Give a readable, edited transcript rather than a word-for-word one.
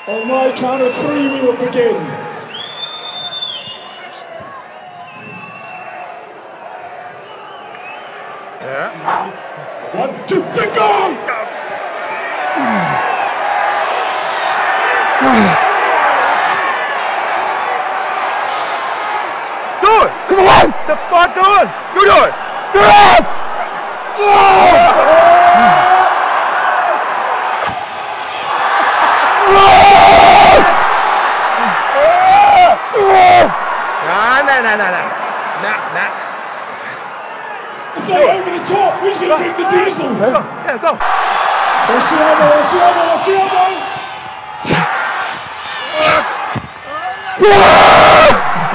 On my count of 3, we will begin. Yeah. 1, 2, 3, go! Do it! Come on! The fuck on! You do it! Do it! Nah. It's like over the top. Who's going to drink the diesel? Go. Yeah, go. Watch the elbow, watch the elbow, watch the elbow.